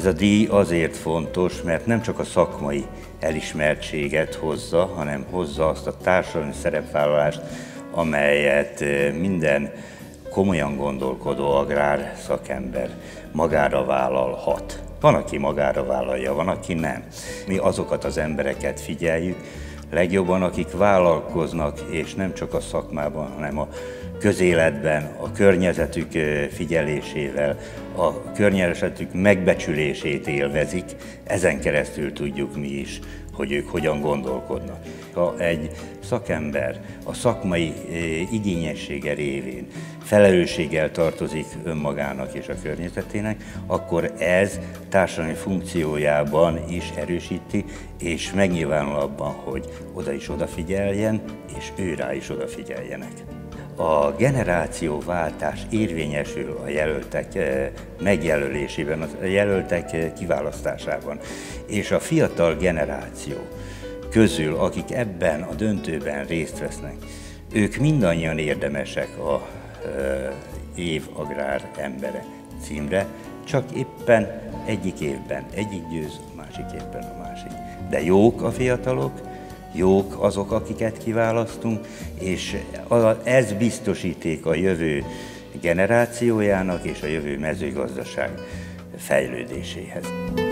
Ez a díj azért fontos, mert nem csak a szakmai elismertséget hozza, hanem hozza azt a társadalmi szerepvállalást, amelyet minden komolyan gondolkodó agrár szakember magára vállalhat. Van, aki magára vállalja, van, aki nem. Mi azokat az embereket figyeljük legjobban, akik vállalkoznak, és nem csak a szakmában, hanem a közéletben, a környezetük figyelésével, a környezetük megbecsülését élvezik, ezen keresztül tudjuk mi is, hogy ők hogyan gondolkodnak. Ha egy szakember a szakmai igényessége révén felelősséggel tartozik önmagának és a környezetének, akkor ez társadalmi funkciójában is erősíti, és megnyilvánul abban, hogy oda is odafigyeljen, és ő rá is odafigyeljenek. A generációváltás érvényesül a jelöltek megjelölésében, a jelöltek kiválasztásában, és a fiatal generáció közül, akik ebben a döntőben részt vesznek, ők mindannyian érdemesek a év agrár embere címre, csak éppen egyik évben egyik győz, a másik évben a másik. De jók a fiatalok, jók azok, akiket kiválasztunk, és ez biztosíték a jövő generációjának és a jövő mezőgazdaság fejlődéséhez.